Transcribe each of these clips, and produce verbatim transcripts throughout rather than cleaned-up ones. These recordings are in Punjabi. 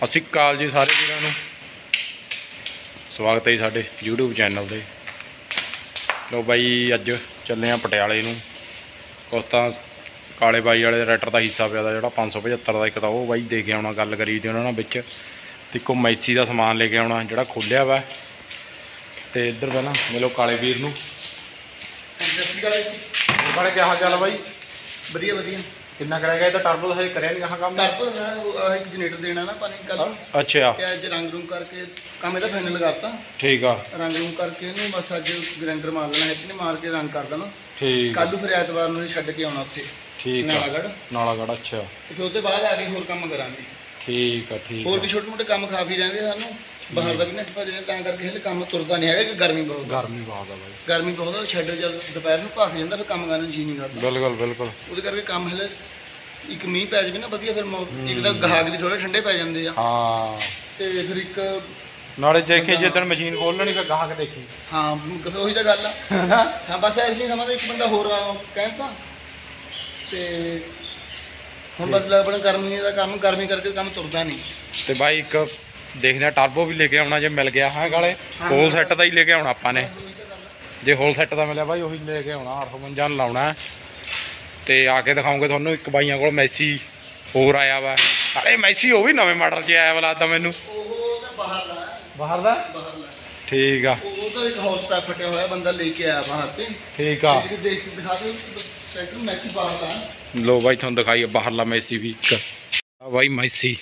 ਸਤਿ ਸ਼੍ਰੀ ਅਕਾਲ ਜੀ ਸਾਰੇ ਵੀਰਾਂ ਨੂੰ ਸਵਾਗਤ ਹੈ ਜੀ ਸਾਡੇ YouTube ਚੈਨਲ ਤੇ। ਲੋ ਬਾਈ ਅੱਜ ਚੱਲੇ ਆ ਪਟਿਆਲੇ ਨੂੰ। ਕੁਛ ਤਾਂ ਕਾਲੇ ਬਾਈ ਵਾਲੇ ਰੈਟਰ ਦਾ ਹਿੱਸਾ ਪਿਆ ਦਾ ਜਿਹੜਾ ਪੰਜ सौ पचहत्तर ਦਾ ਇੱਕ ਤਾਂ ਉਹ ਬਾਈ ਦੇ ਕੇ ਆਉਣਾ, ਗੱਲ ਕਰੀ ਤੇ ਉਹਨਾਂ ਨਾਲ ਵਿੱਚ। ਤੇ ਇੱਕੋ ਮੈਸੀ ਦਾ ਸਮਾਨ ਲੈ ਕੇ ਆਉਣਾ ਜਿਹੜਾ ਖੋਲਿਆ ਵਾ। ਤੇ ਇੱਧਰ ਪਹਿਲਾਂ ਮਿਲੋ ਕਾਲੇ ਵੀਰ ਨੂੰ। ਸਤਿ ਸ਼੍ਰੀ ਅਕਾਲ ਜੀ। ਕਾਲੇ ਕੀ ਹਾਲ ਚਾਲ ਬਾਈ? ਵਧੀਆ ਵਧੀਆ। ਕਿੰਨਾ ਕਰਾਏਗਾ ਇਹਦਾ? ਟਰਬੋ ਹਜੇ ਕਰਿਆ ਨਹੀਂ ਕਹਾਂ ਕੰਮ? ਟਰਬੋ ਹੈ ਇੱਕ ਜਨਰੇਟਰ ਦੇਣਾ ਨਾ ਪਾਣੀ ਕੱਲ। ਅੱਛਾ ਤੇ ਅੱਜ ਰੰਗ ਰੂਮ ਕਰਕੇ ਕੰਮ ਇਹਦਾ ਫਾਈਨਲ ਕਰਤਾ। ਠੀਕ ਆ। ਰੰਗ ਰੂਮ ਕਰਕੇ ਇਹਨੂੰ ਬਸ ਅੱਜ ਗ੍ਰੈਂਡਰ ਮਾਰ ਦੇਣਾ ਹੈ, ਇਹਨੇ ਮਾਰ ਕੇ ਰੰਗ ਕਰ ਦੇਣਾ। ਠੀਕ। ਕੱਲ ਨੂੰ ਫਿਰ ਐਤਵਾਰ ਨੂੰ ਛੱਡ ਕੇ ਆਉਣਾ ਉੱਥੇ। ਠੀਕ ਆ। ਨਾਲਾਗੜ੍ਹ ਨਾਲਾਗੜ੍ਹ ਅੱਛਾ। ਤੇ ਫਿਰ ਉਹਦੇ ਬਾਅਦ ਆ ਕੇ ਹੋਰ ਕੰਮ ਕਰਾਂਗੇ। ਠੀਕ ਆ ਠੀਕ। ਹੋਰ ਵੀ ਛੋਟੇ ਮੋਟੇ ਕੰਮ ਕਾਫੀ ਰਹਿੰਦੇ ਸਾਨੂੰ, ਬਾਹਰ ਦਾ ਵੀ ਨੱਠ ਭੱਜਦੇ ਤਾਂ ਕਰਕੇ ਹਲੇ ਕੰਮ ਤੁਰਦਾ ਨਹੀਂ ਹੈਗਾ ਕਿ ਗਰਮੀ ਬਹੁਤ। ਗਰਮੀ ਬਹੁਤ ਆ ਬਾਈ। ਗਰਮੀ ਬਹੁਤ ਛੱਡ ਜਦ ਦੁਪਹਿਰ ਨੂੰ ਭੱਖ ਜਾਂਦਾ ਫਿਰ ਕੰਮ ਕਰਨ ਨੂੰ ਜੀ ਨਹੀਂ ਕਰਦਾ। ਬਿਲਕੁਲ ਬਿਲਕੁਲ। ਉਹਦੇ ਕਰਕੇ ਕੰਮ ਹਲੇ ਇੱਕ ਮੀਂਹ ਪੈ ਜਾਵੇ ਨਾ ਵਧੀਆ, ਫਿਰ ਇੱਕ ਤਾਂ ਗਾਹਕ ਵੀ ਥੋੜੇ ਠੰਡੇ ਪੈ ਜਾਂਦੇ ਆ। ਹਾਂ ਤੇ ਫਿਰ ਇੱਕ ਨਾਲੇ ਦੇਖੇ ਜਿੱਦਣ ਮਸ਼ੀਨ ਖੋਲ ਲੈਣੀ ਫਿਰ ਗਾਹਕ ਦੇਖੀ। ਹਾਂ ਉਹੀ ਤਾਂ ਗੱਲ ਆ। ਹਾਂ ਬਸ ਐਸੀ ਸਮਾਂ ਦਾ ਇੱਕ ਬੰਦਾ ਹੋਰ ਕਹਿੰਦਾ ਤੇ ਹੁਣ ਬਸ ਆਪਣਾ ਗਰਮੀ ਦਾ ਕੰਮ ਗਰਮੀ ਕਰਕੇ ਕੰਮ ਤੁਰਦਾ ਨਹੀਂ। ਤੇ ਬਾਈ ਇੱਕ ਦੇਖਦੇ ਆ ਟਰਬੋ ਵੀ ਲੈ ਕੇ ਆਉਣਾ ਜੇ ਮਿਲ ਗਿਆ ਹੈ ਗਾਲੇ। ਹੋਲ ਸੈੱਟ ਦਾ ਹੀ ਲੈ ਕੇ ਆਉਣਾ ਆਪਾਂ ਨੇ। ਜੇ ਹੋਲ ਸੈੱਟ ਦਾ ਮਿਲਿਆ ਬਾਈ ਉਹੀ ਲੈ ਕੇ ਆਉਣਾ। ਅੱਠ ਸੌ ਪੰਜਾਹ ਲਾਉਣਾ ਤੇ ਆ ਕੇ ਦਿਖਾਉਂਗੇ ਤੁਹਾਨੂੰ। ਇੱਕ ਬਾਈਆਂ ਕੋਲ ਮੈਸੀ ਹੋਰ ਆਇਆ ਵਾ। ਅਰੇ ਮੈਸੀ ਉਹ ਵੀ ਨਵੇਂ ਮਾਡਲ 'ਚ ਆਇਆ ਵਾ ਲੱਗਦਾ ਮੈਨੂੰ। ਉਹ ਤਾਂ ਬਾਹਰ ਦਾ ਬਾਹਰ ਦਾ ਬਾਹਰ ਦਾ ਠੀਕ ਆ। ਉਹ ਤਾਂ ਇੱਕ ਹਾਊਸ ਪੈਪ ਫਟਿਆ ਹੋਇਆ ਬੰਦਾ ਲੈ ਕੇ ਆਇਆ ਬਾਹਰ ਤੇ। ਠੀਕ ਆ। ਦੇਖ ਕੇ ਦਿਖਾ ਦੇ ਸੈਂਟਰ ਮੈਸੀ ਬਾਹਰ ਦਾ। ਲੋ ਬਾਈ ਤੁਹਾਨੂੰ ਦਿਖਾਈਏ ਬਾਹਰਲਾ ਮੈਸੀ ਵੀ ਇੱਕ ਆ ਬਾਈ ਮੈਸੀ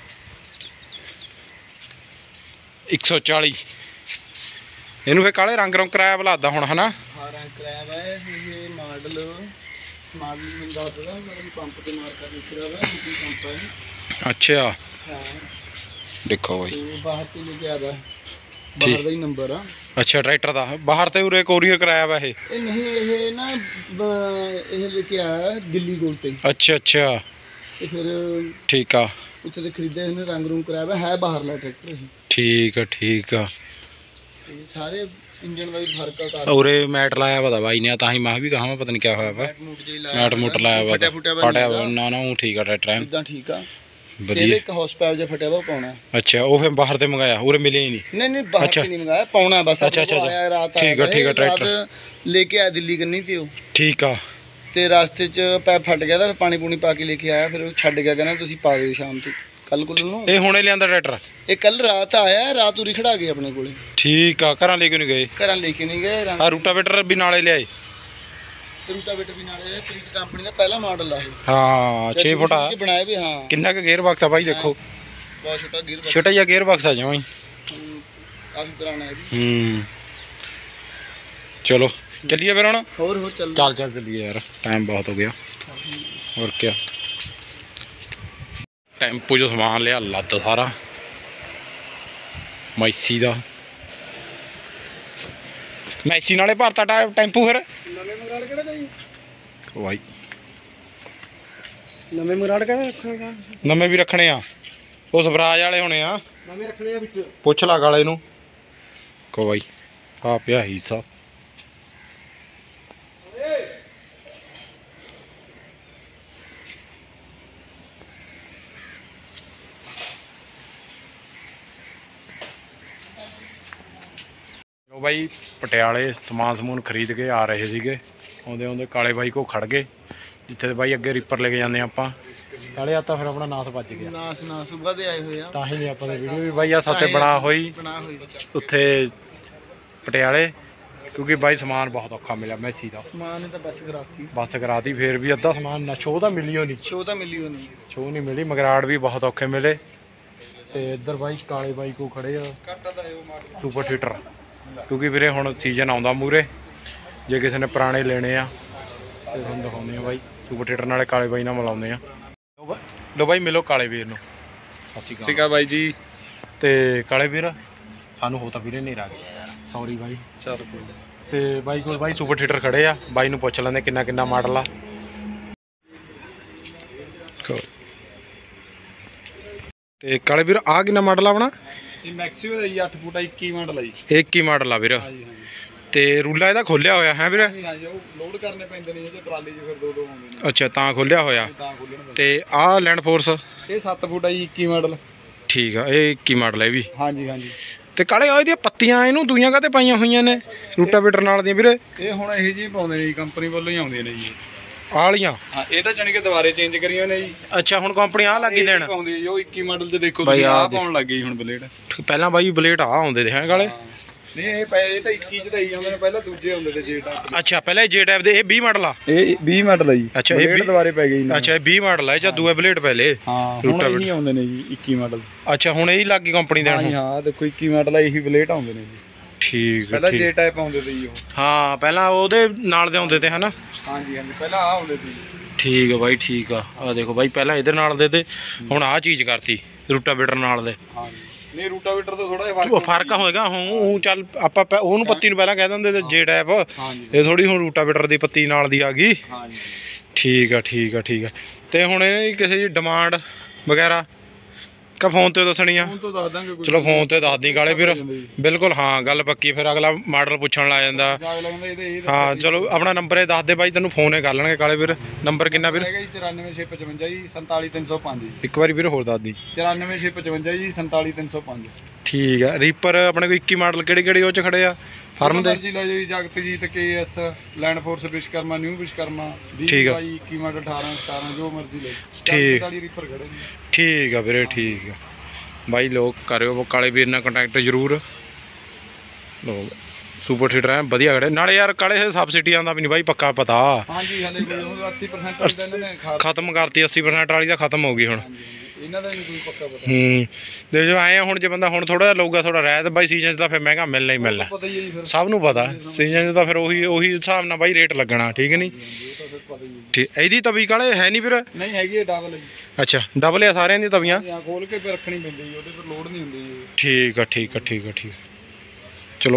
ਇੱਕ ਸੌ ਚਾਲੀ। ਇਹਨੂੰ ਫਿਰ ਕਾਲੇ ਰੰਗ ਰੰਗ ਕਰਾਇਆ ਵਾ ਲੱਗਦਾ ਹੁਣ ਹਨਾ। ਹਾਂ ਰੰਗ ਕਰਾਇਆ ਵਾ ਇਹ ਮਾਡਲ ਮਾਡਲ ਮਿਲਦਾ ਉਹਦਾ ਮਤਲਬ ਪੰਪ ਤੇ ਮਾਰ ਕਰ ਲਿਖ ਰਿਹਾ ਵਾ ਕੀ ਪੰਪ ਹੈ। ਅੱਛਾ ਹਾਂ ਦੇਖੋ ਬਾਈ ਤੇ ਬਾਹਰ ਤੇ ਲੈ ਕੇ ਆਦਾ ਬਾਹਰ ਦਾ ਹੀ ਨੰਬਰ ਆ। ਅੱਛਾ ਟਰੈਕਟਰ ਦਾ ਬਾਹਰ ਤੇ ਉਰੇ ਕੋਰੀਅਰ ਕਰਾਇਆ ਵਾ ਇਹ। ਇਹ ਨਹੀਂ ਇਹ ਨਾ ਇਹ ਲੈ ਕੇ ਆਇਆ ਦਿੱਲੀ ਕੋਲ ਤੇ। ਅੱਛਾ ਅੱਛਾ ਤੇ ਫਿਰ ਠੀਕ ਆ। ਉੱਥੇ ਤੇ ਖਰੀਦਿਆ ਇਹਨੇ ਰੰਗ ਰੂਮ ਕਰਾਇਆ ਵਾ ਹੈ ਬਾਹਰਲਾ ਟਰੈਕਟਰ ਇਹ। ਠੀਕ ਆ ਠੀਕ ਆ। ਤੇ ਸਾਰੇ ਇੰਜਨ ਦਾ ਵੀ ਫਰਕ ਆ ਕਰ। ਉਰੇ ਮੈਟ ਲਾਇਆ ਵਾ ਬਾਈ ਨੇ ਤਾਂ ਹੀ ਮੈਂ ਵੀ ਕਹਾਂ ਪਤਾ ਨਹੀਂ ਕਿਆ ਹੋਇਆ ਵਾ। ਮੈਟ ਮੂਟ ਲਾਇਆ ਵਾ ਫਟਿਆ ਵਾ ਨਾ ਨਾ ਉਹ ਠੀਕ ਆ ਟਰੈਕਟਰ ਇਦਾਂ ਠੀਕ ਆ ਵਧੀਆ। ਇੱਕ ਹਾਊਸ ਪੈਪ ਜਿਹਾ ਫਟਿਆ ਵਾ ਪਾਉਣਾ। ਅੱਛਾ ਉਹ ਫਿਰ ਬਾਹਰ ਤੇ ਮੰਗਾਇਆ ਉਰੇ ਮਿਲਿਆ ਹੀ ਨਹੀਂ। ਨਹੀਂ ਨਹੀਂ ਬਾਹਰ ਤੇ ਨਹੀਂ ਮੰਗਾਇਆ ਪਾਉਣਾ ਬਸ। ਅੱਛਾ ਅੱਛਾ ਰਾਤ ਠੀਕ ਆ ਠੀਕ ਆ ਟਰੈਕਟਰ ਲੈ ਕੇ ਆਇਆ ਦਿੱਲੀ ਕੰਨੀ ਤੇ ਉਹ। ਠੀਕ ਆ। ਤੇ ਰਸਤੇ 'ਚ ਪੈਪ ਫਟ ਗਿਆ ਤਾਂ ਪਾਣੀ ਪੂਣੀ ਪਾ ਕੇ ਲੈ ਕੇ ਆਇਆ ਫਿਰ ਉਹ ਛੱਡ ਗਿਆ ਕਹਿੰਦਾ ਤੁਸੀਂ ਪਾ ਦਿਓ ਸ਼ਾਮ ਤੋਂ ਕੱਲ ਕੁੱਲ ਨੂੰ। ਇਹ ਹੁਣੇ ਲਿਆਂਦਾ ਟਰੈਕਟਰ? ਇਹ ਕੱਲ ਰਾਤ ਆਇਆ ਰਾਤ ਉਰੀ ਖੜਾ ਗਏ ਆਪਣੇ ਕੋਲੇ। ਠੀਕ ਆ। ਘਰਾਂ ਲੈ ਕੇ ਨਹੀਂ ਗਏ? ਘਰਾਂ ਲੈ ਕੇ ਨਹੀਂ ਗਏ। ਆ ਰੂਟਾਵੇਟਰ ਵੀ ਨਾਲੇ ਲਿਆਏ? ਰੂਟਾਵੇਟਰ ਵੀ ਨਾਲੇ ਪ੍ਰੀਤ ਕੰਪਨੀ ਦਾ ਪਹਿਲਾ ਮਾਡਲ ਆ ਇਹ। ਹਾਂ ਛੇ ਫੁੱਟ ਆ ਬਣਾਇਆ ਵੀ। ਹਾਂ ਕਿੰਨਾ ਕੁ ਗੇਅਰ ਬਾਕਸ ਆ ਬਾਈ ਦੇਖੋ। ਬਹੁਤ ਛੋਟਾ ਗੇਅਰ ਬਾਕਸ ਛੋਟਾ ਜਿਹਾ ਗੇਅਰ ਬਾਕਸ ਆ ਜਮਾਂ ਹੀ। ਕਾਫੀ ਪੁਰਾਣਾ ਹੈ ਜੀ। ਹੂੰ ਚਲੋ ਚੱਲੀਏ ਫਿਰ ਹੁਣ। ਹੋਰ ਹੋਰ ਚੱਲ ਚੱਲ ਚੱਲ ਚੱਲੀਏ ਯਾਰ ਟਾਈਮ ਬਹੁਤ ਹੋ ਗਿਆ। ਹੋਰ ਕਿਆ ਟੈਂਪੂ 'ਚੋਂ ਸਮਾਨ ਲਿਆ ਲੱਦ ਸਾਰਾ ਮੈਸੀ ਦਾ। ਮੈਸੀ ਨਾਲੇ ਭਰਤਾ ਟੈਂਪੂ ਫਿਰ? ਨਵੇਂ ਮਗਰਾੜ ਕਿਹੜਾ ਜੀ ਭਾਈ? ਨਵੇਂ ਮਗਰਾੜ ਕਿਹੜਾ ਰੱਖਾਂਗਾ? ਨਵੇਂ ਵੀ ਰੱਖਣੇ ਆ ਉਹ ਸਵਰਾਜ ਵਾਲੇ ਹੋਣੇ ਆ। ਨਵੇਂ ਰੱਖਣੇ ਆ ਵਿੱਚ। ਪੁੱਛ ਲਾ ਗਾਲੇ ਨੂੰ ਕੋ ਬਾਈ ਆ ਪਿਆ ਹਿੱਸਾ। ਉਹ ਬਾਈ ਪਟਿਆਲੇ ਸਮਾਨ ਸਮੂਨ ਖਰੀਦ ਕੇ ਆ ਰਹੇ ਸੀਗੇ। ਆਉਂਦੇ ਆਉਂਦੇ ਕਾਲੇ ਬਾਈ ਕੋ ਖੜ ਗਏ ਜਿੱਥੇ ਤੇ ਬਾਈ ਅੱਗੇ ਰੀਪਰ ਲੈ ਕੇ ਜਾਂਦੇ ਆਪਾਂ। ਕਾਲੇ ਆ ਤਾਂ ਫਿਰ ਆਪਣਾ ਨਾਸ ਵੱਜ ਗਿਆ। ਨਾਸ ਨਾਸ ਸੁਬਾ ਦੇ ਆਏ ਹੋਏ ਆ ਤਾਂ ਹੀ ਨਹੀਂ ਆਪਾਂ ਨੇ ਵੀਡੀਓ ਵੀ ਬਾਈ ਆ ਸਾਥੇ ਬਣਾ ਹੋਈ ਬਣਾ ਹੋਈ ਉੱਥੇ ਪਟਿਆਲੇ ਕਿਉਂਕਿ ਬਾਈ ਸਮਾਨ ਬਹੁਤ ਔਖਾ ਮਿਲਿਆ ਮੈਸੀ ਦਾ। ਸਮਾਨ ਤਾਂ ਬੱਸ ਕਰਾਤੀ ਬੱਸ ਕਰਾਤੀ ਫਿਰ ਵੀ ਅੱਧਾ ਸਮਾਨ ਨਾ ਸ਼ੋਅ ਤਾਂ ਮਿਲੀ ਹੋ ਨਹੀਂ। ਸ਼ੋਅ ਤਾਂ ਮਿਲੀ ਹੋ ਨਹੀਂ ਸ਼ੋਅ ਨਹੀਂ ਮਿਲੀ। ਮਗਰਾੜ ਵੀ ਬਹੁਤ ਔਖੇ ਮਿਲੇ। ਤੇ ਇੱਧਰ ਬਾਈ ਕਾਲੇ ਬਾਈ ਕੋ ਖੜੇ ਆ ਸੁਪਰ ਥੀਏਟਰ ਕਿਉਂਕਿ ਵੀਰੇ ਹੁਣ ਸੀਜ਼ਨ ਆਉਂਦਾ ਮੂਰੇ। ਜੇ ਕਿਸੇ ਨੇ ਪੁਰਾਣੇ ਲੈਣੇ ਆ ਤੇ ਤੁਹਾਨੂੰ ਦਿਖਾਉਂਦੇ ਆ ਬਾਈ ਸੁਪਰ ਥੀਏਟਰ ਨਾਲੇ ਕਾਲੇ ਬਾਈ ਨਾਲ ਮਿਲਾਉਂਦੇ ਆ। ਲੋ ਬਾਈ ਮਿਲੋ ਕਾਲੇ ਵੀਰ ਨੂੰ। ਸਤਿ ਸ਼੍ਰੀ ਅਕਾਲ ਬਾਈ ਜੀ। ਤੇ ਕਾਲੇ ਵੀਰ ਸਾਨੂੰ ਹੋ ਤਾਂ ਵੀਰੇ ਹਨੇਰਾ ਗਿਆ ਯਾਰ ਸੌਰੀ ਬਾਈ। ਚੱਲ ਕੋਈ ਤੇ ਬਾਈ ਕੋਲ ਬਾਈ ਸੁਪਰ ਥੀਏਟਰ ਖੜੇ ਆ। ਬਾਈ ਨੂੰ ਪੁੱਛ ਲੈਂਦੇ ਕਿੰਨਾ ਕਿੰਨਾ ਮਾਡਲ ਆ। ਤੇ ਕਾਲੇ ਵੀਰ ਆ ਕਿੰਨਾ ਮਾਡਲ ਆਪਣਾ? ਇਹ ਮੈਕਸਿਓ ਦਾ ਜੀ ਅੱਠ ਫੁੱਟ ਇੱਕੀ ਮਾਡਲ ਆ ਜੀ। ਇੱਕੀ ਮਾਡਲ ਆ ਵੀਰ। ਤੇ ਰੂਲਾ ਇਹਦਾ ਖੋਲਿਆ ਹੋਇਆ ਹੈ ਵੀਰੇ? ਲੋਡ ਕਰਨੇ ਪੈਂਦੇ ਨੇ ਇਹਦੇ ਟਰਾਲੀ 'ਚ ਫਿਰ ਦੋ ਦੋ ਆਉਂਦੇ ਨੇ। ਅੱਛਾ ਤਾਂ ਖੋਲਿਆ ਹੋਇਆ। ਤੇ ਆਹ ਲੈਂਡ ਫੋਰਸ ਇਹ ਸੱਤ ਫੁੱਟ ਆ ਜੀ ਇੱਕੀ ਮਾਡਲ। ਠੀਕ ਆ, ਇਹ ਇੱਕੀ ਮਾਡਲ ਹੈ ਵੀ। ਹਾਂਜੀ ਹਾਂਜੀ। ਤੇ ਕਾਲੇ ਆ ਇਹਦੀਆਂ ਪੱਤੀਆਂ ਇਹਨੂੰ ਦੂਈਆਂ ਕਾਤੇ ਪਾਈਆਂ ਹੋਈਆਂ ਨੇ ਰੂਟਾਵੇਟਰ ਨਾਲ ਦੀਆਂ ਵੀਰੇ? ਇਹ ਹੁਣ ਇਹ ਜੀ ਪਾਉਂਦੇ ਨੇ ਜੀ, ਕੰਪਨੀ ਵੱਲੋਂ ਹੀ ਆਉਂਦੀਆਂ ਨੇ ਜੀ ਆਹ ਵਾਲੀਆਂ। ਹਾਂ, ਇਹ ਤਾਂ ਜਾਣੀ ਕਿ ਦੁਬਾਰੇ ਚੇਂਜ ਕਰੀਆਂ ਨੇ ਜੀ। ਅੱਛਾ, ਹੁਣ ਕੰਪਨੀ ਆਹ ਲੱਗੀ ਦੇਣ ਪਾਉਂਦੀ ਜੀ, ਉਹ ਇੱਕੀ ਮਾਡਲ ਤੇ ਦੇਖੋ ਬਾਈ ਤੁਸੀਂ ਆਹ ਆਹ ਪਾਉਣ ਲੱਗ ਗਈ ਹੁਣ ਬਲੇਡ। ਪਹਿਲਾਂ ਬਾਈ ਬਲੇਡ ਆ ਆਉਂਦੇ ਦੇ ਹੈ ਕਾਲੇ? ਨਹੀਂ ਇਹ ਪਏ ਇਹ ਤਾਂ ਇੱਕੀ ਚ ਤਾਂ ਹੀ ਆਉਂਦੇ ਨੇ, ਪਹਿਲਾਂ ਦੂਜੇ ਹੁੰਦੇ ਤੇ ਜੇ ਟਾਈਪ। ਅੱਛਾ, ਪਹਿਲਾਂ ਜੇ ਟਾਈਪ ਦੇ, ਇਹ ਵੀਹ ਮਾਡਲ ਆ? ਇਹ ਵੀਹ ਮਾਡਲ ਹੈ ਜੀ। ਅੱਛਾ, ਇਹ ਬਲੇਡ ਦੁਬਾਰੇ ਪੈ ਗਈ। ਅੱਛਾ, ਇਹ ਵੀਹ ਮਾਡਲ ਹੈ ਜਾਂ ਦੂਏ ਬਲੇਡ ਪਹਿਲੇ? ਹਾਂ, ਹੁਣ ਇਹੀ ਆਉਂਦੇ ਨੇ ਜੀ ਇੱਕੀ ਮਾਡਲ। ਅੱਛਾ, ਹੁਣ ਇਹੀ ਲੱਗ ਗਈ ਕੰਪਨੀ ਦੇਣ? ਹਾਂ ਹਾਂ, ਦੇਖੋ ਇੱਕੀ ਮਾਡਲ ਆ, ਇਹੀ ਬਲੇਡ ਆਉਂਦੇ ਨੇ ਜੀ। ਠੀਕ ਹੈ। ਪਹਿਲਾਂ ਜੇ ਟਾਈਪ ਆਉਂਦੇ ਤੇ ਜੀ ਉਹ। ਹਾਂ, ਪਹਿਲਾਂ ਉਹਦੇ ਨਾਲ ਦੇ ਆਉਂਦੇ ਤੇ ਹਨਾ? ਹਾਂਜੀ ਹਾਂਜੀ, ਪਹਿਲਾਂ ਆ ਆਉਂਦੇ ਸੀ। ਠੀਕ ਆ ਬਾਈ, ਠੀਕ ਆ। ਆ ਦੇਖੋ ਬਾਈ, ਪਹਿਲਾਂ ਇਹਦੇ ਨਾਲ ਦੇ ਤੇ ਹੁਣ ਆਹ ਚੀਜ਼ ਕਰਤੀ ਰੂਟਾਵੇਟਰ ਨਾਲ ਦੇ। ਹਾਂਜੀ, ਨਹੀਂ ਰੂਟਾਵੇਟਰ ਤੋਂ ਥੋੜਾ ਜਿਹਾ ਫਰਕ ਫਰਕ ਹੋਏਗਾ। ਹੁਣ ਚੱਲ ਆਪਾਂ ਉਹਨੂੰ ਪੱਤੀ ਨੂੰ ਪਹਿਲਾਂ ਕਹਿ ਦਿੰਦੇ ਤੇ ਜੇ ਟਾਈਪ, ਹਾਂਜੀ ਇਹ ਥੋੜੀ ਹੁਣ ਰੂਟਾਵੇਟਰ ਦੀ ਪੱਤੀ ਨਾਲ ਦੀ ਆ ਗਈ। ਹਾਂਜੀ, ਠੀਕ ਆ ਠੀਕ ਆ ਠੀਕ ਆ। ਤੇ ਹੁਣ ਇਹ ਕਿਸੇ ਦੀ ਡਿਮਾਂਡ ਵਗੈਰਾ ਕਾ ਫੋਨ ਤੇ ਦੱਸਣੀ ਆ? ਫੋਨ ਤੋਂ ਦੱਸ ਦਾਂਗੇ ਕੋਈ। ਚਲੋ ਫੋਨ ਤੇ ਦੱਸ ਦੀ ਕਾਲੇ ਵੀਰ, ਬਿਲਕੁਲ। ਹਾਂ, ਗੱਲ ਪੱਕੀ। ਫਿਰ ਅਗਲਾ ਮਾਡਲ ਪੁੱਛਣ ਲੱਗ ਜਾਂਦਾ। ਹਾਂ ਚਲੋ, ਆਪਣਾ ਨੰਬਰ ਇਹ ਦੱਸ ਦੇ ਬਾਈ, ਤੈਨੂੰ ਫੋਨ ਹੀ ਕਰ ਲੈਣਗੇ ਕਾਲੇ ਵੀਰ। ਨੰਬਰ ਕਿੰਨਾ ਵੀਰ? ਚੁਰਾਨਵੇਂ ਛੇ ਪਚਵੰਜਾ ਜੀ ਸੰਤਾਲੀ ਤਿੰਨ ਸੌ ਪੰਜ। ਇੱਕ ਵਾਰੀ ਵੀਰ ਹੋਰ ਦੱਸ ਦੀ। ਚੁਰਾਨਵੇਂ ਛੇ ਪਚਵੰਜਾ ਜੀ ਸੰਤਾਲੀ ਤਿੰਨ ਸੌ ਪੰਜ। ਠੀਕ ਆ। ਰੀਪਰ ਆਪਣੇ ਕੋਲ ਇੱਕੀ ਮਾਡਲ ਕਿਹੜੇ ਕਿਹੜੇ ਉਹ ਚ ਖੜੇ ਆ ਫਾਰਮ ਦੇ? ਜੀ ਲੈ ਜੀ, Jagatjit, K S, land force, Vishwakarma, new Vishwakarma, ਠੀਕ ਆ। ਇੱਕੀ ਮਾਡਲ, ਅਠਾਰਾਂ ਸਤਾਰਾਂ, ਜੋ ਮਰਜ਼ੀ ਲੈ। ਠੀਕ ਰੀਪਰ ਖੜੇ ਨੇ। ਠੀਕ ਆ ਵੀਰੇ, ਠੀਕ ਆ ਬਾਈ। ਲੋਕ ਕਰਿਓ ਕਾਲੇ ਵੀਰ ਨਾਲ ਕੰਟੈਕਟ ਜ਼ਰੂਰ। ਲੋ ਸੁਪਰ ਸੀਡਰ ਹੈ ਵਧੀਆ ਖੜੇ ਨਾਲੇ ਯਾਰ। ਕਾਲੇ ਸਬਸਿਡੀ ਆਉਂਦਾ ਵੀ ਨਹੀਂ ਬਾਈ, ਪੱਕਾ ਪਤਾ? ਹਾਂਜੀ, ਹਲੇ ਅੱਸੀ ਪਰਸੈਂਟ ਇਹਨਾਂ ਨੇ ਖਤਮ ਕਰਤੀ। ਅੱਸੀ ਪਰਸੈਂਟ ਵਾਲੀ ਤਾਂ ਖਤਮ ਹੋ ਗਈ ਹੁਣ। ਇਹਨਾਂ ਦਾ ਨਹੀਂ ਕੋਈ ਪੱਕਾ ਪਤਾ। ਹੂੰ, ਤੇ ਜੋ ਆਏ ਹੁਣ ਜੇ ਬੰਦਾ ਹੁਣ ਥੋੜਾ ਜਿਹਾ ਲਊਗਾ ਥੋੜਾ ਰਹਿਤ ਬਾਈ, ਸੀਜ਼ਨ 'ਚ ਤਾਂ ਫਿਰ ਮਹਿੰਗਾ ਮਿਲਣਾ ਹੀ ਮਿਲਣਾ, ਪਤਾ ਹੀ ਹੈ ਜੀ ਫਿਰ। ਸਭ ਨੂੰ ਪਤਾ। ਸੀਜ਼ਨ 'ਚ ਤਾਂ ਫਿਰ ਉਹੀ ਉਹੀ ਹਿਸਾਬ ਨਾਲ ਬਾਈ ਰੇਟ ਲੱਗਣਾ। ਠੀਕ ਨਹੀਂ? ਠੀਕ। ਇਹਦੀ ਤਵੀ ਕਾਲੇ ਹੈ ਨਹੀਂ ਵੀਰ? ਨਹੀਂ ਹੈਗੀ, ਇਹ ਡਬਲ ਹੈ ਜੀ। ਅੱਛਾ, ਡਬਲ ਆ ਸਾਰਿਆਂ ਦੀਆਂ ਤਵੀਆਂ? ਹਾਂ, ਖੋਲ ਕੇ ਫਿਰ ਰੱਖਣੀ ਪੈਂਦੀ ਜੀ, ਉਹਦੇ ਪਰ ਲੋਡ ਨਹੀਂ ਹੁੰਦੀ ਜੀ। ਠੀਕ ਆ ਠੀਕ ਆ ਠੀਕ ਆ ਠੀਕ ਆ। ਚਲੋ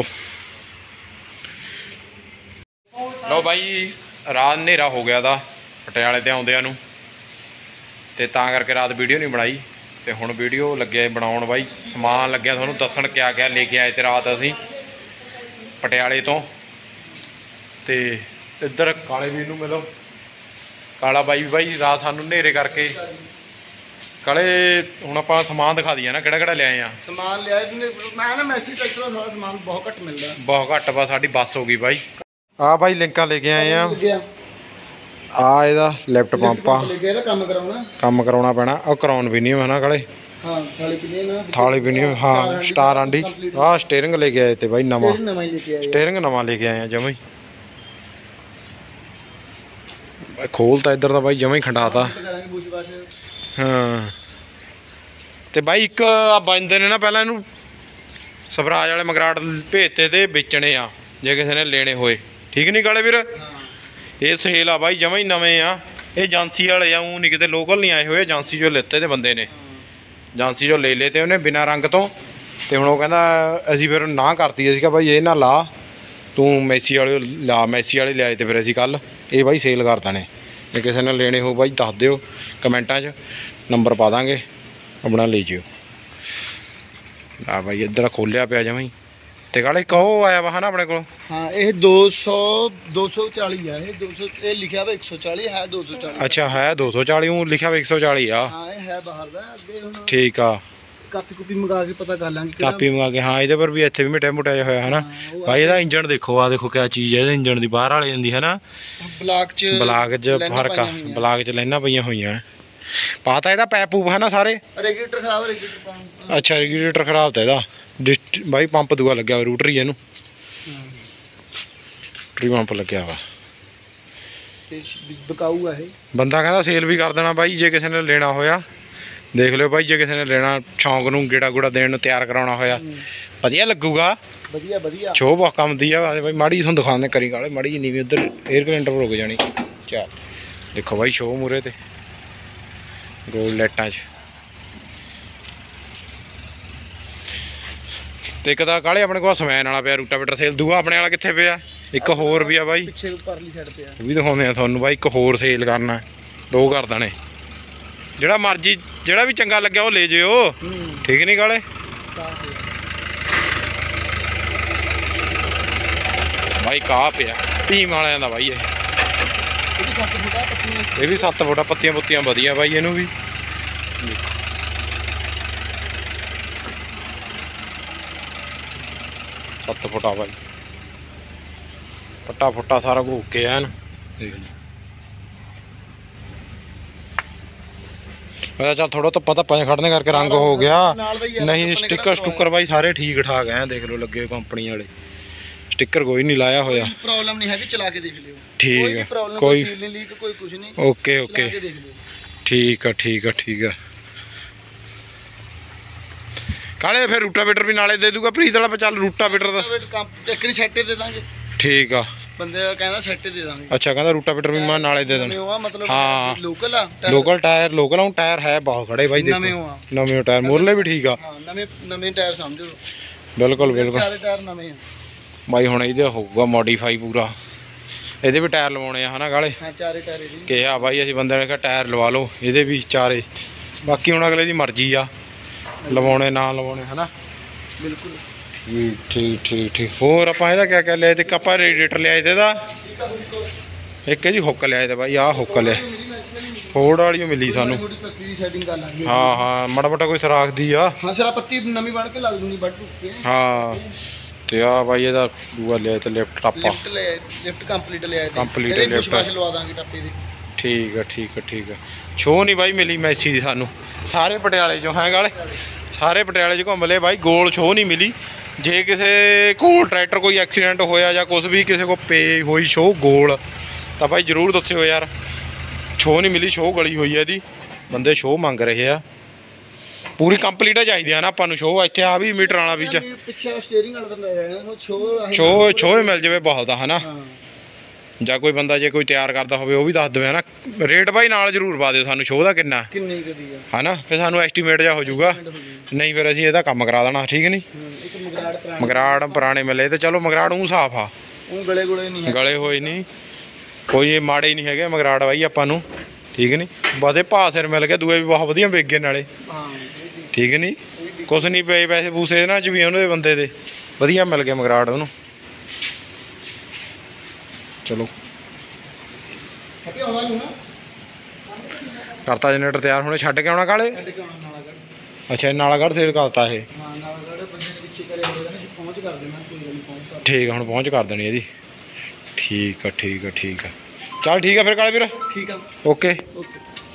ਲਓ ਬਾਈ, ਰਾਤ ਹਨੇਰਾ ਹੋ ਗਿਆ ਦਾ ਪਟਿਆਲੇ ਤੇ ਆਉਂਦਿਆਂ ਨੂੰ, ਤੇ ਤਾਂ ਕਰਕੇ ਰਾਤ ਵੀਡੀਓ ਨਹੀਂ ਬਣਾਈ। ਤੇ ਹੁਣ ਵੀਡੀਓ ਲੱਗਿਆ ਬਣਾਉਣ ਬਾਈ। ਸਮਾਨ ਲੱਗਿਆ ਤੁਹਾਨੂੰ ਦੱਸਣ ਕਿਆ ਕਿਆ ਲੈ ਕੇ ਆਏ ਤੇ ਰਾਤ ਅਸੀਂ ਪਟਿਆਲੇ ਤੋਂ। ਤੇ ਇੱਧਰ ਕਾਲੇ ਵੀਰ ਨੂੰ ਮਿਲੋ। ਕਾਲਾ ਬਾਈ ਵੀ ਬਾਈ ਰਾਤ ਸਾਨੂੰ ਹਨੇਰੇ ਕਰਕੇ। ਕਾਲੇ ਹੁਣ ਆਪਾਂ ਸਮਾਨ ਦਿਖਾ ਦਈਏ ਨਾ, ਕਿਹੜਾ ਕਿਹੜਾ ਲਿਆਏ ਆ? ਸਮਾਨ ਲਿਆ ਮੈਂ ਨਾ ਮੈਸੇਜ ਟਰੈਕਟਰ ਦਾ ਸਾਰਾ ਸਮਾਨ ਬਹੁਤ ਘੱਟ ਮਿਲਦਾ, ਬਹੁਤ ਘੱਟ। ਬਸ ਸਾਡੀ ਬੱਸ ਹੋ ਗਈ ਬਾਈ। ਆ ਬਾਈ ਲਿੰਕਾਂ ਲੈ ਕੇ ਆਏ ਆ। ਲੱਗਿਆ ਆ ਇਹਦਾ ਲਿਫਟ ਪੰਪ ਆ, ਲੱਗਿਆ, ਇਹਦਾ ਕੰਮ ਕਰਾਉਣਾ। ਕੰਮ ਕਰਾਉਣਾ ਪੈਣਾ। ਉਹ ਕਰਾਉਣ ਵੀ ਨਹੀਂ ਹੈ ਨਾ ਕਾਲੇ? ਹਾਂ, ਥਾਲੀ ਪੀਣੀ ਨਾ, ਥਾਲੀ ਵੀ ਨਹੀਂ। ਹਾਂ, ਸਟਾਰ ਆਂਡੀ। ਆਹ ਸਟੀਅਰਿੰਗ ਲੈ ਕੇ ਆਏ ਤੇ ਬਾਈ ਨਵਾਂ। ਨਵਾਂ ਹੀ ਲੈ ਕੇ ਆਏ। ਸਟੀਅਰਿੰਗ ਨਵਾਂ ਲੈ ਕੇ ਆਏ ਆ ਜਮਾਂ ਹੀ। ਖੋਲ ਤਾਂ ਇੱਧਰ ਦਾ ਬਾਈ ਜਮਾਂ ਹੀ ਖੰਡਾਤਾ। ਕਰਾਂਗੇ ਬੁਸ਼ ਵਾਸ਼। ਹਾਂ, ਤੇ ਬਾਈ ਇੱਕ ਆ ਬੰਦੇ ਨੇ ਨਾ ਪਹਿਲਾਂ ਇਹਨੂੰ ਸਵਰਾਜ ਵਾਲੇ ਮਗਰਾਟ ਭੇਜਤੇ ਤੇ ਵੇਚਣੇ ਆ ਜੇ ਕਿਸੇ ਨੇ ਲੈਣੇ ਹੋਏ। ਠੀਕ ਨਹੀਂ ਕਾਲੇ ਵੀਰ? ਇਹ ਸੇਲ ਆ ਬਾਈ, ਜਮਾਂ ਹੀ ਨਵੇਂ ਆ। ਇਹ ਏਜੰਸੀ ਵਾਲੇ ਆ, ਊਂ ਨਹੀਂ ਕਿਤੇ ਲੋਕਲ ਨਹੀਂ ਆਏ ਹੋਏ। ਏਜੰਸੀ ਚੋਂ ਲਿੱਤੇ ਤੇ ਬੰਦੇ ਨੇ, ਏਜੰਸੀ ਚੋਂ ਲੈ ਲਏ ਤੇ ਉਹਨੇ ਬਿਨਾਂ ਰੰਗ ਤੋਂ। ਤੇ ਹੁਣ ਉਹ ਕਹਿੰਦਾ ਅਸੀਂ ਫਿਰ ਨਾ ਕਰਤੀ। ਅਸੀਂ ਕਿਹਾ ਬਾਈ ਇਹ ਨਾ ਲਾ, ਤੂੰ ਮੈਸੀ ਵਾਲੇ ਲਾ। ਮੈਸੀ ਵਾਲੇ ਲਿਆਏ ਤੇ ਫਿਰ ਅਸੀਂ ਕੱਲ੍ਹ ਇਹ ਬਾਈ ਸੇਲ ਕਰ ਦੇਣੇ। ਜੇ ਕਿਸੇ ਨੇ ਲੈਣੇ ਹੋ ਬਾਈ ਦੱਸ ਦਿਓ ਕਮੈਂਟਾਂ 'ਚ, ਨੰਬਰ ਪਾ ਦਾਂਗੇ, ਆਪਣਾ ਲੈ ਜਿਓ। ਆ ਬਾਈ ਇੱਧਰ ਖੋਲਿਆ ਪਿਆ ਜਮਾਂ ਹੀ। ਤੇ ਕਾਲੇ ਕਹੋ ਆਇਆ ਵਾ ਹਨਾ ਆਪਣੇ ਕੋਲ? ਹਾਂ, ਇਹ ਦੋ ਸੌ ਦੋ ਸੌ ਚਾਲੀ ਆ। ਇਹ ਦੋ ਸੌ, ਇਹ ਲਿਖਿਆ ਵਾ ਇੱਕ ਸੌ ਚਾਲੀ, ਹੈ ਦੋ ਸੌ ਚਾਲੀ। ਅੱਛਾ, ਹੈ ਦੋ ਸੌ ਚਾਲੀ, ਉਹ ਲਿਖਿਆ ਵਾ ਇੱਕ ਸੌ ਚਾਲੀ ਆ। ਹਾਂ, ਇਹ ਹੈ ਬਾਹਰ ਦਾ। ਅੱਗੇ ਹੁਣ ਠੀਕ ਆ, ਕਾਪੀ ਕੁਪੀ ਮੰਗਾ ਕੇ ਪਤਾ ਕਰ ਲਾਂਗੇ। ਕਾਪੀ ਮੰਗਾ ਕੇ। ਹਾਂ, ਇਹਦੇ ਪਰ ਵੀ ਇੱਥੇ ਵੀ ਮਿਟਿਆ ਮੁਟਿਆ ਜਿਹਾ ਹੋਇਆ ਹਨਾ ਬਾਈ। ਇਹਦਾ ਇੰਜਣ ਦੇਖੋ, ਆ ਦੇਖੋ ਕਿਆ ਚੀਜ਼ ਹੈ ਇਹਦੇ ਇੰਜਣ ਦੀ, ਬਾਹਰ ਵਾਲੇ ਜਾਂਦੀ ਹੈ ਨਾ। ਬਲਾਕ 'ਚ ਬਲਾਕ 'ਚ ਫਰਕ ਆ, ਬਲਾਕ 'ਚ ਲਾਈਨਾਂ ਪਈਆਂ ਹੋਈਆਂ। ਪਾਤਾ ਇਹਦਾ ਪੈਪ ਪੂਪ ਹੈ ਨਾ ਸਾਰੇ? ਰੈਗੂਲੇਟਰ ਖਰਾਬ ਹੈ, ਰੈਗੂਲੇਟਰ। ਅੱਛਾ, ਰੈਗੂਲੇਟਰ ਖਰਾਬ ਤਾਂ ਇਹਦਾ। ਡਿਸਟ ਬਾਈ ਪੰਪ ਦੂਆ ਲੱਗਿਆ ਰੂਟਰੀ ਇਹਨੂੰ, ਰੂਟਰੀ ਪੰਪ ਲੱਗਿਆ ਵਾ। ਤੇ ਬਕਾਊ ਆ ਇਹ। ਬੰਦਾ ਕਹਿੰਦਾ ਸੇਲ ਵੀ ਕਰ ਦੇਣਾ ਬਾਈ ਜੇ ਕਿਸੇ ਨੇ ਲੈਣਾ ਹੋਇਆ। ਦੇਖ ਲਿਓ ਬਾਈ, ਜੇ ਕਿਸੇ ਨੇ ਲੈਣਾ, ਸ਼ੌਂਕ ਨੂੰ ਗੇੜਾ ਗੂੜਾ ਦੇਣ ਨੂੰ ਤਿਆਰ ਕਰਾਉਣਾ ਹੋਇਆ, ਵਧੀਆ ਲੱਗੂਗਾ। ਵਧੀਆ ਵਧੀਆ ਸ਼ੋਅ ਬਹੁਤ ਕੰਮ ਦੀ ਆ ਬਾਈ। ਮਾੜੀ ਤੁਹਾਨੂੰ ਦਿਖਾਉਂਦੇ ਕਰੀ ਕਾਲੇ, ਮਾੜੀ ਜੀ ਨੀਵੀਂ ਉੱਧਰ 에ਅਰ ਕਲੈਂਡਰ ਰੁਕ ਜਾਣੀ। ਚੱਲ ਦੇਖੋ ਬਾਈ ਸ਼ੋਅ ਮੂਰੇ ਤੇ ਗੋਲ ਲਾਈਟਾਂ 'ਚ। ਤੇ ਇੱਕ ਤਾਂ ਕਾਲੇ ਆਪਣੇ ਕੋਲ ਸਮੈਨ ਵਾਲਾ ਪਿਆ ਰੂਟਾਵੇਟਰ ਸੇਲ। ਦੂਆ ਆਪਣੇ ਵਾਲਾ ਕਿੱਥੇ ਪਿਆ? ਇੱਕ ਹੋਰ ਵੀ ਆ ਬਾਈ, ਪਿੱਛੇ ਪਰਲੀ ਸਾਈਡ ਤੇ ਆ। ਉਹ ਵੀ ਦਿਖਾਉਂਦੇ ਆ ਤੁਹਾਨੂੰ ਬਾਈ। ਇੱਕ ਹੋਰ ਸੇਲ ਕਰਨਾ, ਦੋ ਕਰ ਦੇਣੇ। ਜਿਹੜਾ ਮਰਜੀ, ਜਿਹੜਾ ਵੀ ਚੰਗਾ ਲੱਗਿਆ ਉਹ ਲੈ ਜਿਓ। ਠੀਕ ਨਹੀਂ ਕਾਲੇ? ਬਾਈ ਕਾਹ ਪਿਆ ਭੀਮ ਵਾਲਿਆਂ ਦਾ ਬਾਈ। ਇਹ ਇਹ ਵੀ ਸੱਤ ਫੁੱਟਾ, ਪੱਤੀਆਂ ਪੁੱਤੀਆਂ ਵਧੀਆ ਬਾਈ ਇਹਨੂੰ ਵੀ। ਸੱਤ ਫੁੱਟ ਆ ਬਾਈ, ਪੱਟਾ ਫੁੱਟਾ ਸਾਰਾ ਕੁਝ ਓਕੇ ਐਨ ਦੇਖ ਲਈ। ਮੈਂ ਚੱਲ ਥੋੜਾ ਧੁੱਪਾਂ ਧੱਪਾਂ 'ਚ ਖੜਨੇ ਕਰਕੇ ਰੰਗ ਹੋ ਗਿਆ, ਨਹੀਂ ਸਟਿੱਕਰ ਸਟੁੱਕਰ ਬਾਈ ਸਾਰੇ ਠੀਕ ਠਾਕ ਐ, ਦੇਖ ਲਓ ਲੱਗੇ ਕੰਪਨੀ ਵਾਲੇ, ਸਟਿੱਕਰ ਕੋਈ ਨਹੀਂ ਲਾਇਆ ਹੋਇਆ। ਪ੍ਰੋਬਲਮ ਨਹੀਂ ਹੈਗੀ, ਚਲਾ ਕੇ ਦੇਖ ਲਿਓ। ਠੀਕ ਹੈ, ਕੋਈ ਨਹੀਂ ਲੀਕ ਕੋਈ ਕੁਝ ਨਹੀਂ। ਓਕੇ ਓਕੇ ਠੀਕ ਆ ਠੀਕ ਆ ਠੀਕ ਆ। ਕਾਲੇ ਫਿਰ ਰੂਟਾਵੇਟਰ ਵੀ ਨਾਲੇ ਦੇ ਦੂਗਾ ਪ੍ਰੀਤ ਵਾਲਾ, ਚੱਲ ਰੂਟਾਵੇਟਰ ਦਾ ਚੱਕਣੀ ਸੈੱਟ ਦੇ ਦਾਂਗੇ। ਠੀਕ ਆ, ਬੰਦੇ ਕਹਿੰਦਾ ਸੈੱਟ ਦੇ ਦਾਂਗੇ। ਅੱਛਾ ਕਹਿੰਦਾ ਰੂਟਾਵੇਟਰ ਵੀ ਮੈਂ ਨਾਲੇ ਦੇ ਦੇਣਾ। ਮਤਲਬ ਹਾਂ ਲੋਕਲ ਆ, ਲੋਕਲ ਟਾਇਰ ਲੋਕਲ ਆ, ਟਾਇਰ ਹੈ ਬਹੁਤ ਖੜੇ ਬਾਈ, ਦੇਖੋ ਨਵੇਂ ਆ, ਨਵੇਂ ਟਾਇਰ ਮੁਰਲੇ ਵੀ ਠੀਕ ਆ। ਹਾਂ ਨਵੇਂ ਨਵੇਂ ਟਾਇਰ ਸਮਝੋ, ਬਿਲਕੁਲ ਬਿਲਕੁਲ ਸਾਰੇ ਟਾਇਰ ਨਵੇਂ ਆ ਬਾਈ। ਹੁਣ ਇਹਦੇ ਹੋਊਗਾ ਮੋਡੀਫਾਈ ਪੂਰਾ, ਇਹਦੇ ਵੀ ਟਾਇਰ ਲਵਾਉਣੇ ਆ ਹਨਾ ਕਾਲੇ? ਹਾਂ ਚਾਰੇ ਟਾਇਰ ਇਹਦੇ ਕਿਹਾ ਬਾਈ ਅਸੀਂ ਬੰਦੇ ਨੇ ਕਿਹਾ ਟਾਇਰ ਲਵਾ ਲਓ ਇਹਦੇ ਵੀ ਚਾਰੇ, ਬਾਕੀ ਹੁਣ ਅਗਲੇ ਦੀ ਮਰਜ਼ੀ ਆ ਲਵਾਉਣੇ ਨਾ ਲਵਾਉਣੇ ਹਨਾ। ਬਿਲਕੁਲ ਠੀਕ ਠੀਕ ਠੀਕ ਠੀਕ। ਹੋਰ ਆਪਾਂ ਇਹਦਾ ਕਿਆ ਕਿਆ ਲਿਆ ਤੇ ਆਪਾਂ ਰੇਡੀਏਟਰ ਲਿਆਏ ਤੇ ਇਹਦਾ ਇੱਕ ਇਹਦੀ ਹੁੱਕ ਲਿਆਏ ਤੇ ਬਾਈ, ਆਹ ਹੁੱਕ ਲਿਆ ਫੋਰਡ ਵਾਲੀ ਓ ਮਿਲੀ ਸਾਨੂੰ। ਹਾਂ ਹਾਂ ਮਾੜਾ ਮੋਟਾ ਕੋਈ ਸਰਾਖ ਦੀ ਆ। ਹਾਂ ਸਰਾ ਪੱਤੀ ਨਵੀਂ ਬਣ ਕੇ ਲੱਗ ਜੂਗੀ, ਵੱਢ ਕੇ। ਹਾਂ ਤੇ ਆ ਬਾਈ ਇਹਦਾ ਦੂਆ ਲਿਆ ਤੇ ਲਿਫਟ ਟਾਪਾ, ਲਿਫਟ ਲੈ ਲਿਫਟ ਕੰਪਲੀਟ ਲਿਆ ਤੇ ਕੰਪਲੀਟ ਇਹਦੇ ਲਿਫਟ ਕੁਛ ਲਵਾ ਦਾਂਗੇ ਟਾਪੇ ਦੀ। ਠੀਕ ਆ ਠੀਕ ਆ ਠੀਕ ਆ। ਛੋ ਨਹੀਂ ਬਾਈ ਮਿਲੀ ਮੈਸੀ ਦੀ ਸਾਨੂੰ, ਸਾਰੇ ਪਟਿਆਲੇ ਚੋਂ ਹੈ ਗਾਲੇ, ਸਾਰੇ ਪਟਿਆਲੇ 'ਚ ਘੁੰਮ ਲਏ ਬਾਈ, ਗੋਲ ਛੋ ਨਹੀਂ ਮਿਲੀ। ਜੇ ਕਿਸੇ ਕੋਲ ਟਰੈਕਟਰ ਕੋਈ ਐਕਸੀਡੈਂਟ ਹੋਇਆ ਜਾਂ ਕੁਛ ਵੀ ਕਿਸੇ ਕੋਲ ਪੇ ਹੋਈ ਛੋ ਗੋਲ ਤਾਂ ਬਾਈ ਜ਼ਰੂਰ ਦੱਸਿਓ ਯਾਰ, ਛੋ ਨਹੀਂ ਮਿਲੀ, ਛੋ ਗਲੀ ਹੋਈ ਹੈ ਇਹਦੀ, ਬੰਦੇ ਛੋ ਮੰਗ ਰਹੇ ਆ। ਪੂਰੀ ਕੰਪਲੀਟ ਚਾਹੀਦੀ ਆ ਨਾ ਆਪਾਂ ਨੂੰ ਛੋ। ਇੱਥੇ ਆ ਵੀ ਮੀਟਰ ਵਾਲਾ ਵਿੱਚ ਪਿੱਛੇ ਸਟੀਅਰਿੰਗ ਵਾਲਾ ਤਾਂ ਰਹਿਣਾ ਛੋ, ਛੋ ਛੋ ਮਿਲ ਜਾਵੇ ਬਹੁਤ ਆ ਹਨਾ। ਜਾਂ ਕੋਈ ਬੰਦਾ ਜੇ ਕੋਈ ਤਿਆਰ ਕਰਦਾ ਹੋਵੇ ਉਹ ਵੀ ਦੱਸ ਦੇਵੇ ਹਨਾ। ਰੇਟ ਬਾਈ ਨਾਲ ਜ਼ਰੂਰ ਪਾ ਦਿਓ ਸਾਨੂੰ ਛੋ ਦਾ ਕਿੰਨਾ ਕਿੰਨੀ ਕਦੀ ਆ ਹਨਾ, ਫਿਰ ਸਾਨੂੰ ਐਸਟੀਮੇਟ ਜਾ ਹੋ ਜਾਊਗਾ, ਨਹੀਂ ਫਿਰ ਅਸੀਂ ਇਹਦਾ ਕੰਮ ਕਰਾ ਦੇਣਾ। ਠੀਕ ਨਹੀਂ, ਇੱਕ ਮਗਰਾੜ ਪੁਰਾਣੇ ਮਗਰਾੜ ਪੁਰਾਣੇ ਮਿਲੇ ਤੇ ਚਲੋ ਮਗਰਾੜ ਉਹ ਸਾਫ ਆ, ਉਹ ਗਲੇ ਗੁਲੇ ਨਹੀਂ ਗਲੇ ਹੋਏ ਨਹੀਂ, ਕੋਈ ਇਹ ਮਾੜੇ ਨਹੀਂ ਹੈਗੇ ਮਗਰਾੜ ਬਾਈ ਆਪਾਂ ਨੂੰ। ਠੀਕ ਨਹੀਂ, ਬਦੇ ਭਾਅ ਸਿਰ ਮਿਲ ਗਏ, ਦੂਏ ਵੀ ਬਹੁਤ ਵਧੀਆ ਵਿਕ ਗਏ ਨਾਲੇ। ਠੀਕ ਨਹੀਂ, ਕੁਛ ਨਹੀਂ ਪਏ ਪੈਸੇ ਪੂਸੇ ਇਹਨਾਂ 'ਚ ਵੀ, ਉਹਨਾਂ ਦੇ ਬੰਦੇ ਦੇ ਵਧੀਆ ਮਿਲ ਗਏ ਮਗਰਾੜ ਉਹਨੂੰ। ਚਲੋ ਕਰਤਾ ਜਨਰੇਟਰ ਤਿਆਰ, ਹੁਣੇ ਛੱਡ ਕੇ ਆਉਣਾ ਕਾਲੇ? ਅੱਛਾ ਨਾਲਾ ਗੜ੍ਹ ਸੇਲ ਕਰਤਾ ਇਹ। ਠੀਕ ਆ, ਹੁਣ ਪਹੁੰਚ ਕਰ ਦੇਣੀ ਇਹਦੀ। ਠੀਕ ਆ ਠੀਕ ਆ ਠੀਕ ਆ, ਚੱਲ ਠੀਕ ਆ ਫਿਰ ਕਾਲੇ ਵੀਰ। ਠੀਕ ਆ ਓਕੇ ਓਕੇ।